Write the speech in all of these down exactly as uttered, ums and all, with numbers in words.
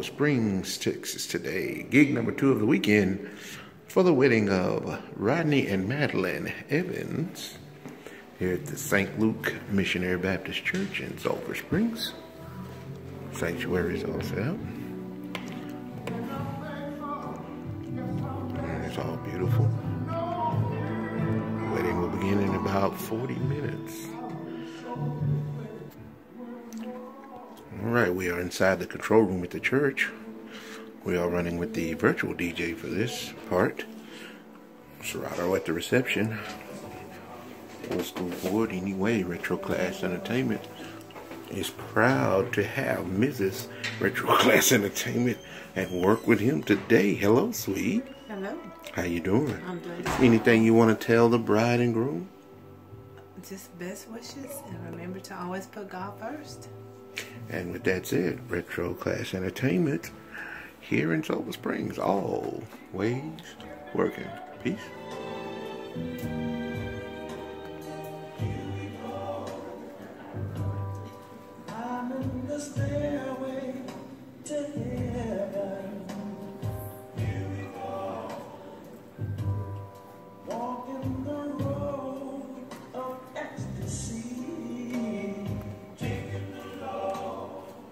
Springs, Texas today. Gig number two of the weekend for the wedding of Rodney and Madalyn Evans here at the Saint Luke Missionary Baptist Church in Sulphur Springs. Sanctuary is all set up. And it's all beautiful. The wedding will begin in about forty minutes. All right, we are inside the control room at the church. We are running with the virtual D J for this part. Serato at the reception. Old School Board, anyway, Retro Class Entertainment is proud to have Missus Retro Class Entertainment and work with him today. Hello, sweet. Hello. How you doing? I'm good. Anything you want to tell the bride and groom? Just best wishes, and remember to always put God first. And with that said, Retro Class Entertainment here in Sulphur Springs, always working. Peace. I'm in the stairway to heaven. Here we go. Walking the road of ecstasy. Taking the load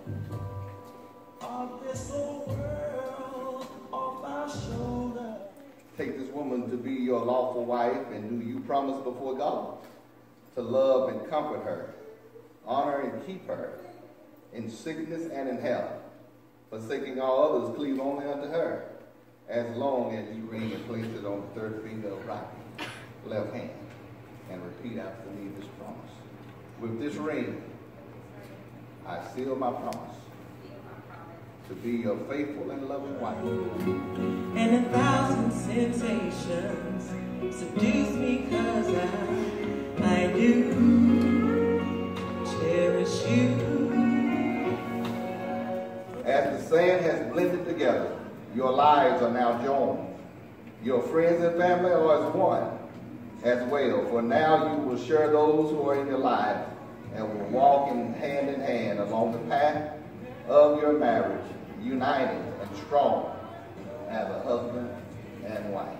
of this old world off our shoulder. Take this woman to be your lawful wife, and do you promise before God to love and comfort her, honor and keep her in sickness and in health, forsaking all others, cleave only unto her, as long as you ring and place it on the third finger of right left hand, and repeat after me this promise. With this ring, I seal my promise to be your faithful and loving wife. And a thousand sensations seduce me, cause I, I do cherish you. As the sand has blended together, your lives are now joined. Your friends and family are as one as well, for now you will share those who are in your life and will walk in hand in hand along the path of your marriage, united and strong as a husband and wife.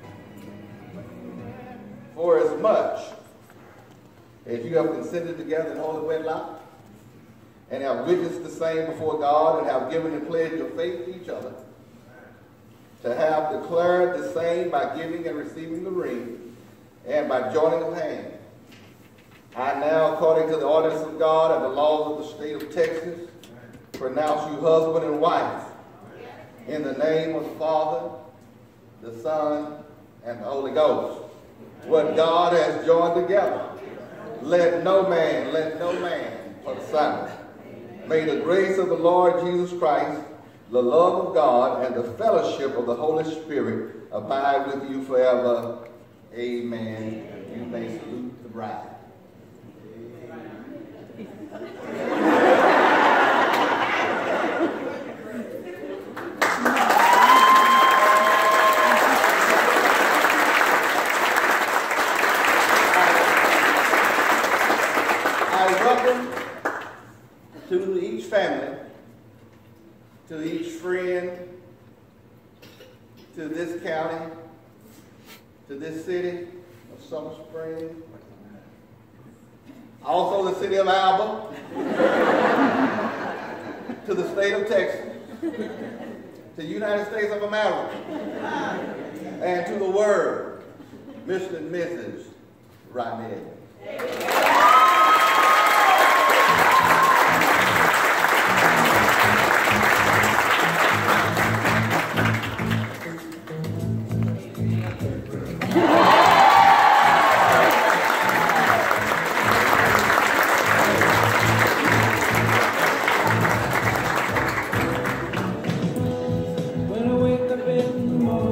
For as much as you have consented together in holy wedlock, and have witnessed the same before God, and have given and pledged your faith to each other, to have declared the same by giving and receiving the ring, and by joining of hands, I now, according to the ordinance of God and the laws of the state of Texas, pronounce you husband and wife in the name of the Father, the Son, and the Holy Ghost. What God has joined together, let no man, let no man put asunder. May the grace of the Lord Jesus Christ, the love of God, and the fellowship of the Holy Spirit abide with you forever. Amen. You may salute the bride. To each family, to each friend, to this county, to this city of Sulphur Springs, also the city of Alba, to the state of Texas, to the United States of America, and to the world, Mister and Missus Rodney.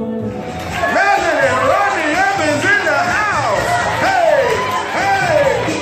Madalyn and Rodney Evans in the house. Hey, hey.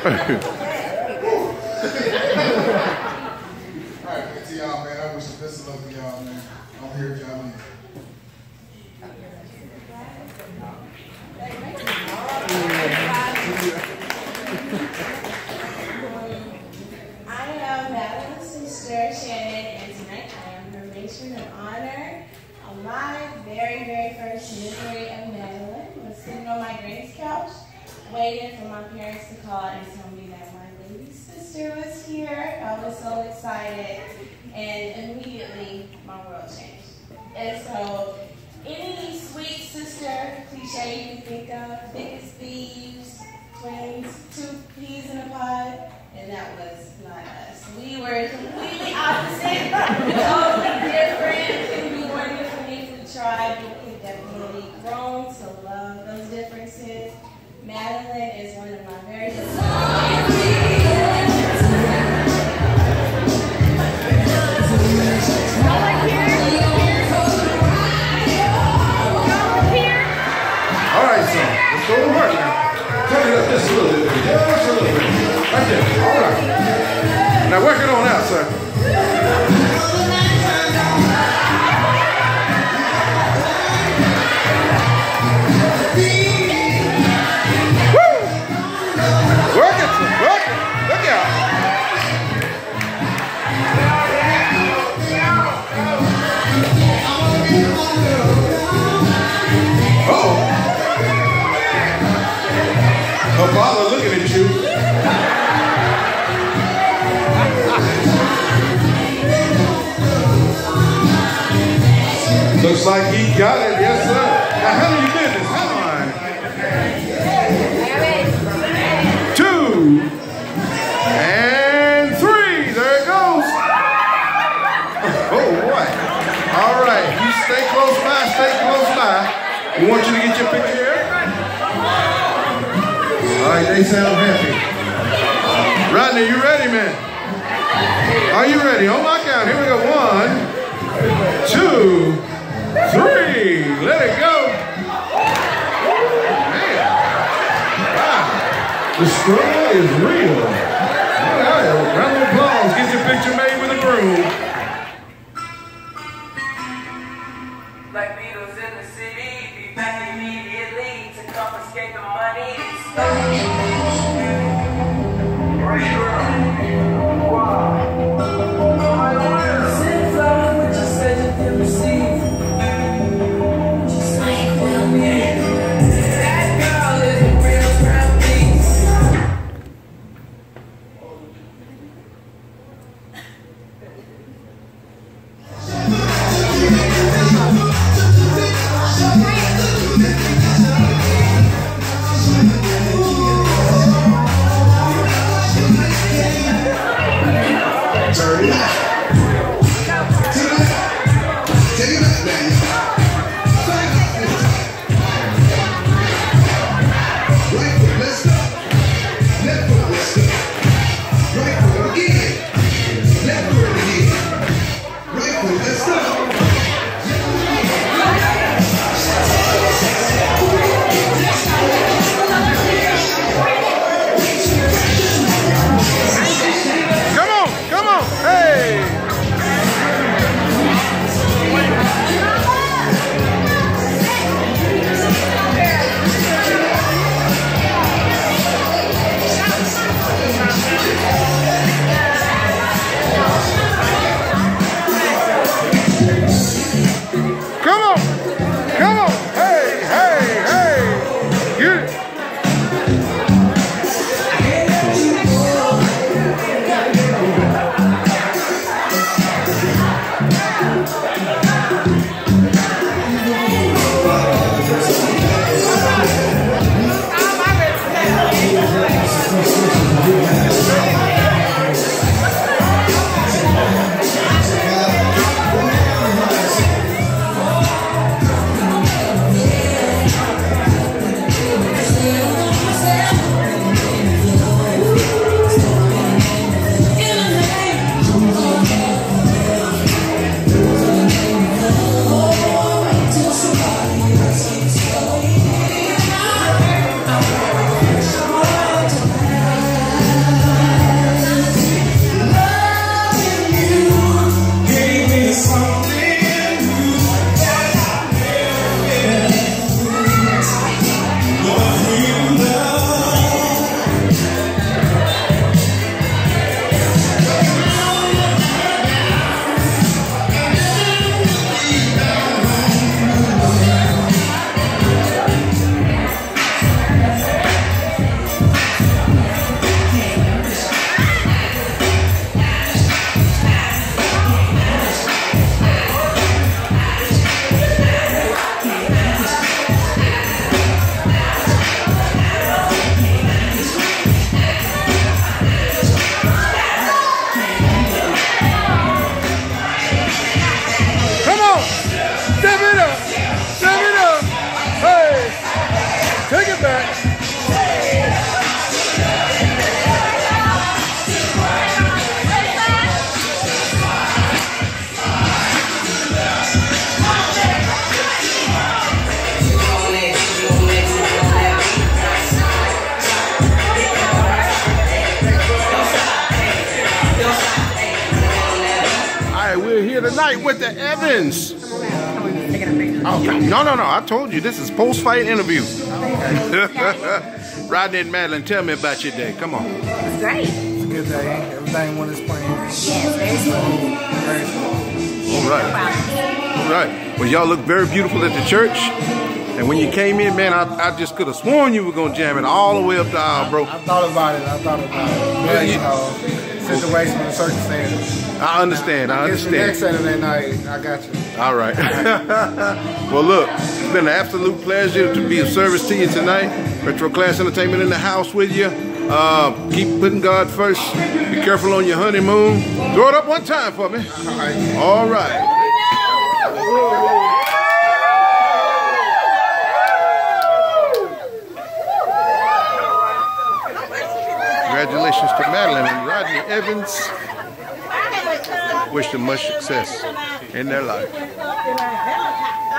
Alright, good to y'all, man. I wish the best of luck to y'all, man. I'm here if y'all need. I am Madalyn's sister, Shannon, and tonight I am her matron of honor. On my very, very first memory of Madalyn was sitting on my granny's couch, waiting for my parents to call and tell me that my baby sister was here. I was so excited, and immediately my world changed. And so, any sweet sister cliche you can think of, biggest thieves, twins, two peas in a pod, and that was not us. We were completely opposite, totally different, couldn't be more different if we tried, but we've definitely grown to love those differences. Madalyn is one of my very All right, son. Let's go to work now. Turn it up just a little bit. Just a little bit. Right there. All right. Now work it on out, sir. Work it, work it. Look out. Uh-oh. Her father looking at you. Looks like he got it, yes sir. Now handle your business, handle mine. Two, and three, there it goes. Oh boy. All right, you stay close by, stay close by. We want you to get your picture here. All right, they sound happy. Rodney, you ready, man? Are you ready? On my count, here we go. One, two, three. Let it go. Man. Wow. The struggle is real. All right, round of applause. Get your picture made with a broom. Like Beatles in the city, be back immediately to confiscate the money and stuff. Right, girl. Wow. Send flowers, but you said you didn't receive. Just like well, man. That girl is a real brown piece. right with the Evans. Oh, no, no, no. I told you this is post-fight interview. Rodney and Madalyn, tell me about your day. Come on. It's great. It's a good day. Everything went as planned. Yes, very smooth. Very smooth. All right. All right. Well, y'all look very beautiful at the church. And when you came in, man, I, I just could have sworn you were going to jam it all the way up the aisle, bro. I thought about it. I thought about it. But, you know, situation and circumstances. I understand. I understand. Next Saturday night, I got you. All right. Well, look, it's been an absolute pleasure to be of service to you tonight. Retro Class Entertainment in the house with you. Uh, keep putting God first. Be careful on your honeymoon. Throw it up one time for me. All right. All right. Congratulations to Madalyn and Rodney Evans. Wish them much success in their life.